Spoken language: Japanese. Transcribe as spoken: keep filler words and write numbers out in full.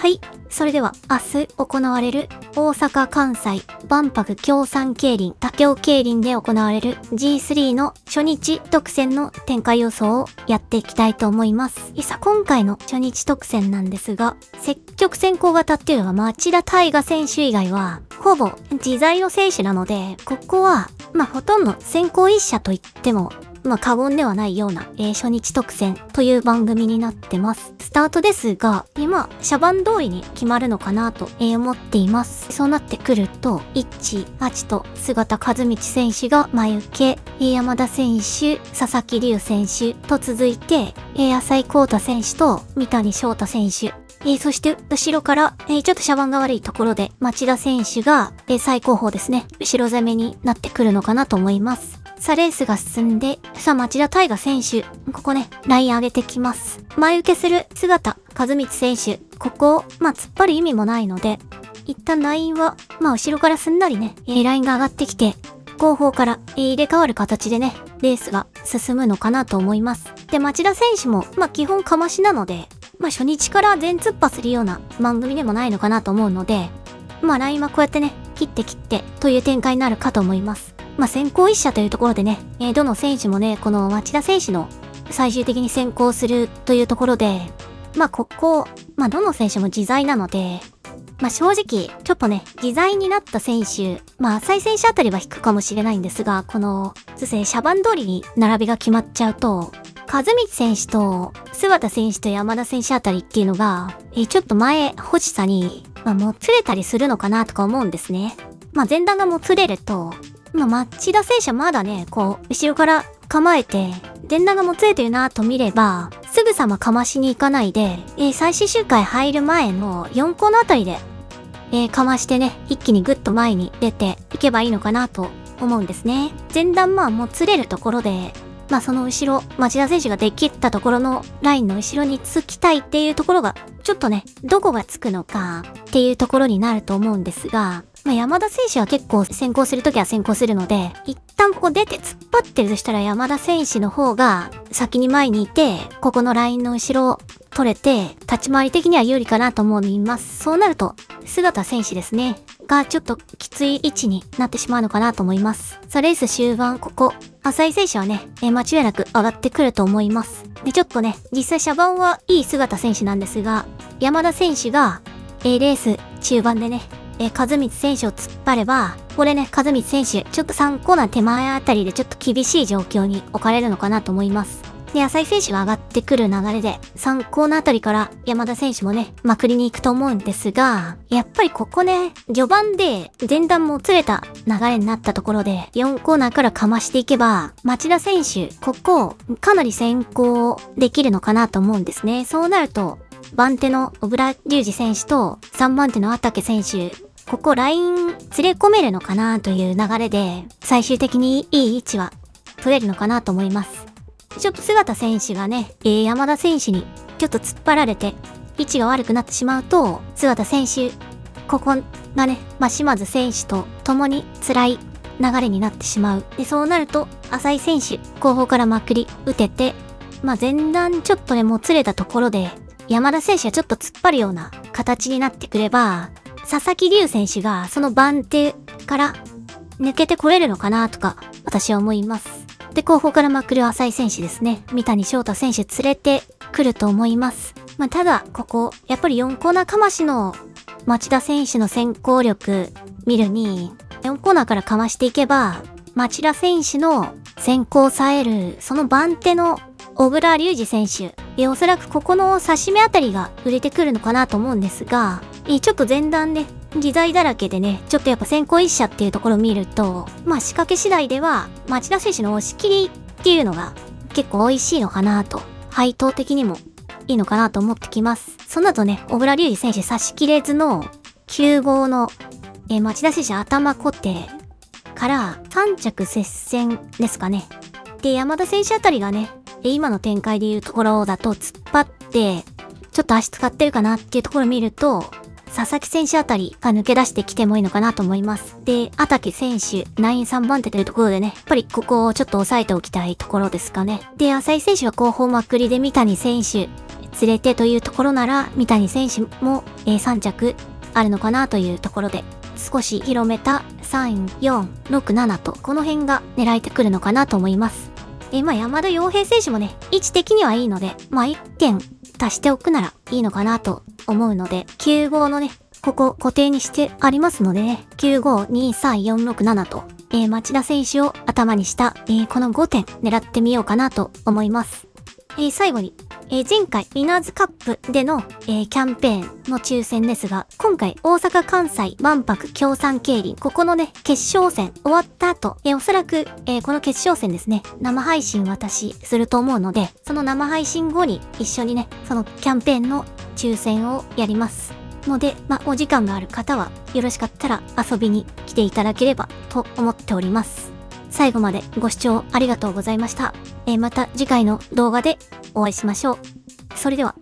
はい。それでは明日行われる大阪・関西万博協賛競輪他協競輪で行われる ジースリー の初日特選の展開予想をやっていきたいと思います。さあ今回の初日特選なんですが、積極先行型っていうのは町田大河選手以外はほぼ自在の選手なので、ここはまあほとんど先行一社と言ってもまあ過言ではないような、えー、初日特選という番組になってます。スタートですが、今、シャバン通りに決まるのかなと、えー、思っています。そうなってくると、いち、はちと姿和道選手が前受け、えー、山田選手、佐々木隆選手と続いて、えー、浅井幸太選手と三谷翔太選手、えー、そして後ろから、えー、ちょっとシャバンが悪いところで町田選手が、えー、最後方ですね、後ろ攻めになってくるのかなと思います。さあレースが進んで、さあ町田大河選手、ここね、ライン上げてきます。前受けする姿、和道選手、ここを、まあ突っ張る意味もないので、一旦ラインは、まあ後ろからすんなりね、えー、ラインが上がってきて、後方から、えー、入れ替わる形でね、レースが進むのかなと思います。で、町田選手も、まあ基本かましなので、まあ初日から全突破するような番組でもないのかなと思うので、まあラインはこうやってね、切って切ってという展開になるかと思います。まあ先行一社というところでね、えー、どの選手もね、この町田選手の最終的に先行するというところで、まあここ、まあどの選手も自在なので、まあ正直、ちょっとね、自在になった選手、まあ浅井選手あたりは引くかもしれないんですが、この、そうですね、シャバン通りに並びが決まっちゃうと、和道選手と、姿選手と山田選手あたりっていうのが、えー、ちょっと前、欲しさに、まあもつれたりするのかなとか思うんですね。まあ前段がもつれると、まあ、町田選手はまだね、こう、後ろから構えて、前段がもつれてるなと見れば、すぐさまかましに行かないで、えー、最終周回入る前のよんコーナーあたりで、えー、かましてね、一気にぐっと前に出ていけばいいのかなと思うんですね。前段まあもつれるところで、まあその後ろ、町田選手ができったところのラインの後ろにつきたいっていうところが、ちょっとね、どこがつくのかっていうところになると思うんですが、まあ、山田選手は結構先行するときは先行するので、一旦ここ出て突っ張ってるとしたら山田選手の方が先に前にいて、ここのラインの後ろを取れて、立ち回り的には有利かなと思います。そうなると、姿選手ですね。がちょっときつい位置になってしまうのかなと思います。さあレース終盤、ここ、浅井選手はね、え間違いなく上がってくると思います。で、ちょっとね、実際シャバンはいい姿選手なんですが、山田選手が、えレース中盤でね、えー、和道選手を突っ張れば、これね、和道選手、ちょっとさんコーナー手前あたりでちょっと厳しい状況に置かれるのかなと思います。で、浅井選手は上がってくる流れで、さんコーナーあたりから山田選手もね、まくりに行くと思うんですが、やっぱりここね、序盤で前段もつれた流れになったところで、よんコーナーからかましていけば、町田選手、ここ、かなり先行できるのかなと思うんですね。そうなると、番手の小倉隆二選手とさんばん手の阿竹選手、ここライン連れ込めるのかなという流れで、最終的にいい位置は取れるのかなと思います。ちょっと姿選手がね、えー、山田選手にちょっと突っ張られて、位置が悪くなってしまうと、姿選手、ここがね、まあ、島津選手と共に辛い流れになってしまう。で、そうなると、浅井選手、後方からまくり打てて、まあ、前段ちょっとね、もつれたところで、山田選手はちょっと突っ張るような形になってくれば、佐々木隆選手がその番手から抜けてこれるのかなとか、私は思います。で、後方からまくる浅井選手ですね。三谷翔太選手連れてくると思います。まあ、ただ、ここ、やっぱりよんコーナーかましの町田選手の先行力見るに、よんコーナーからかましていけば、町田選手の先行を抑える、その番手の小倉隆二選手。え、おそらくここの差し目あたりが売れてくるのかなと思うんですが、え、ちょっと前段ね、自在だらけでね、ちょっとやっぱ先行一社っていうところを見ると、まあ仕掛け次第では、町田選手の押し切りっていうのが結構美味しいのかなと、配当的にもいいのかなと思ってきます。その後ね、小倉隆二選手差し切れずのきゅう号の、え、町田選手頭固定からさん着接戦ですかね。で、山田選手あたりがね、今の展開でいうところだと突っ張って、ちょっと足使ってるかなっていうところを見ると、佐々木選手あたりが抜け出してきてもいいのかなと思います。で、阿竹選手、ナインさんばん手というところでね、やっぱりここをちょっと押さえておきたいところですかね。で、浅井選手は後方まくりで三谷選手、 連れてというところなら、三谷選手も、えー、さん着あるのかなというところで、少し広めたさん、よん、ろく、ななと、この辺が狙えてくるのかなと思います。えー、まあ、山田洋平選手もね、位置的にはいいので、まあ、いってん足しておくならいいのかなと思うので、きゅうごのね、ここ固定にしてありますのでね、きゅうご、に、さん、よん、ろく、ななと、えー、町田選手を頭にした、えー、このごてん狙ってみようかなと思います。えー、最後に、えー、前回、ウィナーズカップでの、えー、キャンペーンの抽選ですが、今回、大阪・関西万博協賛競輪、ここのね、決勝戦終わった後、えー、おそらく、えー、この決勝戦ですね、生配信私すると思うので、その生配信後に一緒にね、そのキャンペーンの抽選をやります。ので、まあ、お時間がある方は、よろしかったら遊びに来ていただければと思っております。最後までご視聴ありがとうございました。えー、また次回の動画でお会いしましょう。それでは。